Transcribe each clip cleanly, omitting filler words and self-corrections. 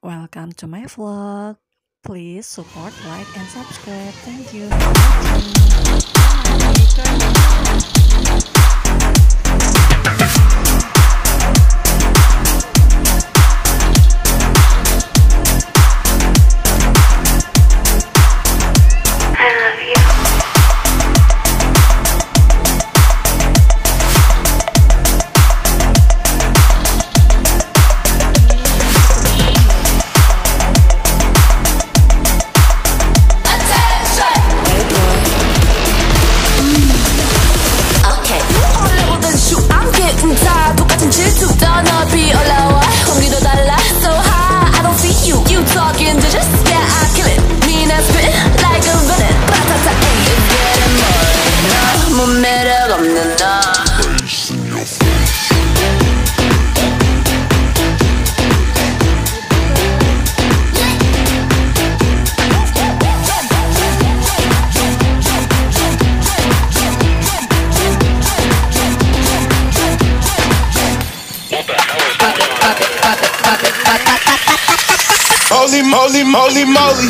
Welcome to my vlog. Please support, like, and subscribe. Thank you for watching. 질투도 높이 올라와 공기도 달라 so high I don't see you you talking to just yeah I kill it mean I spit like a villain 바타타 ayy it's getting more 너무 매력 없는 너 Holy moly, moly, moly.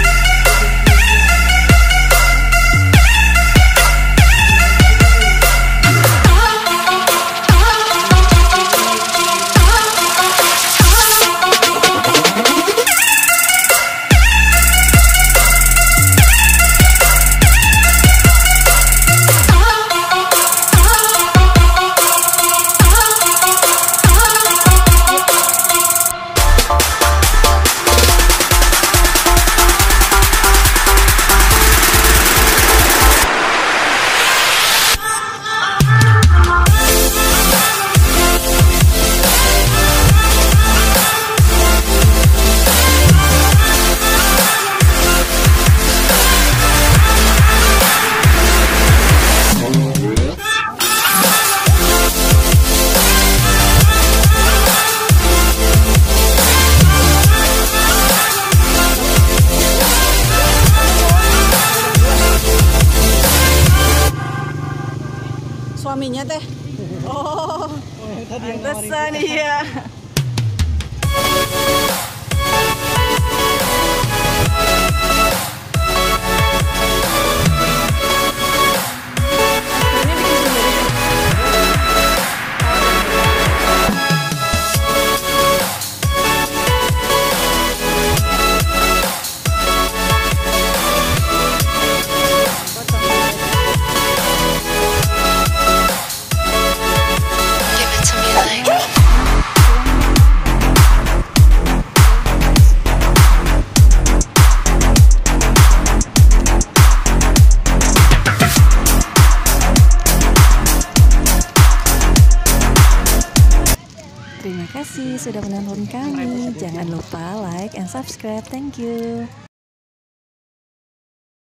Suaminya teh. Oh, pantesan iya. Terima kasih sudah menonton kami. Jangan lupa like and subscribe. Thank you.